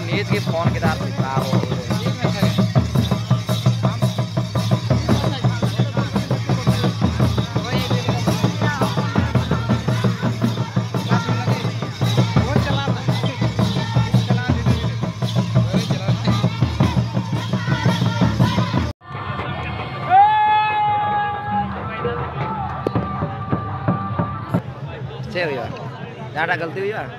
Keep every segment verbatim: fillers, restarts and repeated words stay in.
नीच की फोन के दार खराब हो हुई यार ज़्यादा गलती हुई यार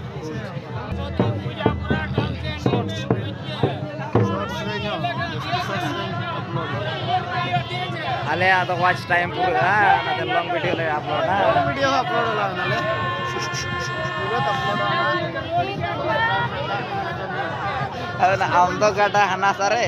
अले आ तो वॉच टाइम पूरा ना तो लॉन्ग वीडियो ले अपलोड ना वीडियो अपलोड होला नाले पूरा अपलोड अब ना हम तो गटा हना सारे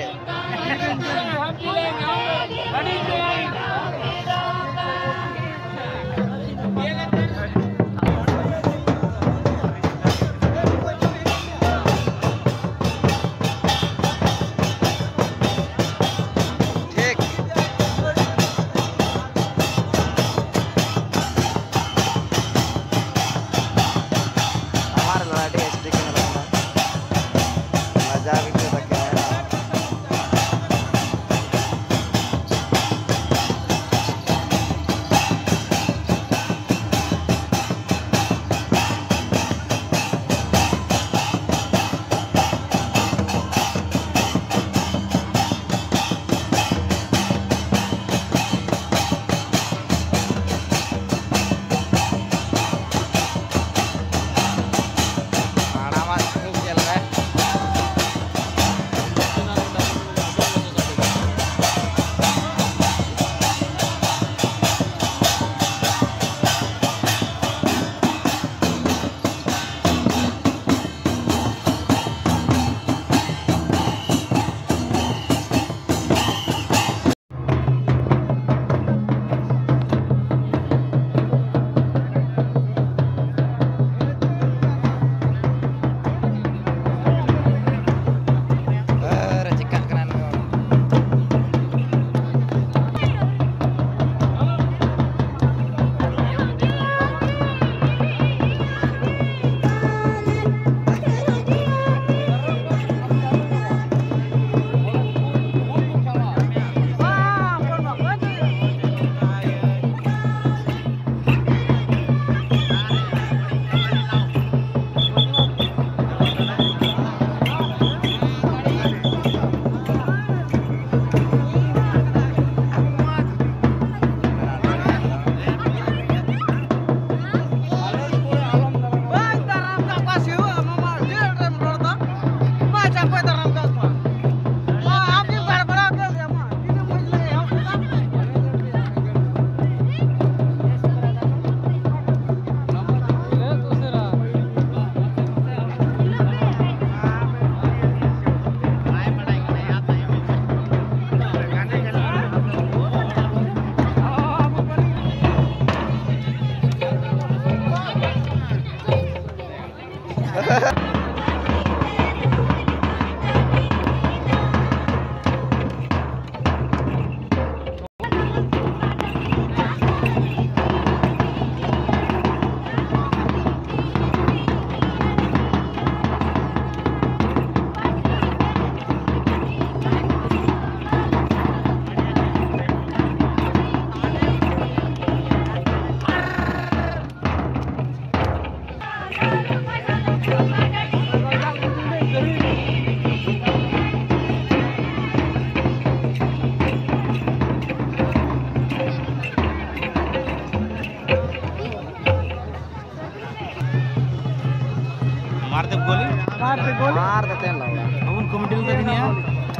मारते गोली मारते गोली मार देते हैं लौड़ा अपन कमेटी में तक नहीं है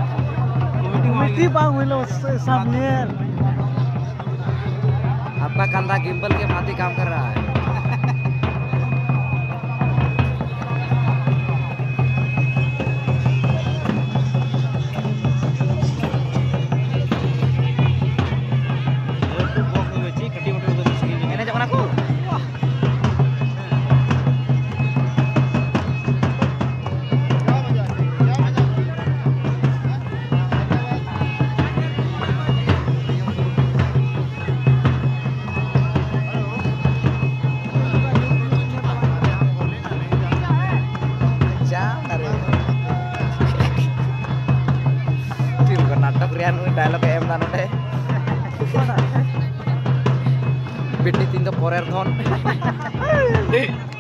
कमेटी बाग हुई लो सामने आपका कंधा गिम्बल के भांति काम कर रहा है। नाटक रिया नुई डायलॉग एम दा नोडे बिटी तीन तो पोरेर धन